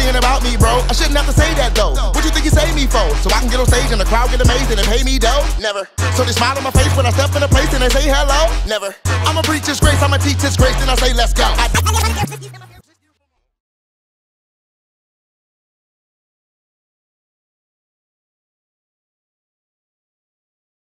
saying about me, bro? I shouldn't have to say that though. What you think you save me for? So I can get on stage and the crowd get amazed and they pay me dough? Never. So they smile on my face when I step in a place and they say hello? Never. I'ma preach His grace, I'ma teach His grace, then I say let's go.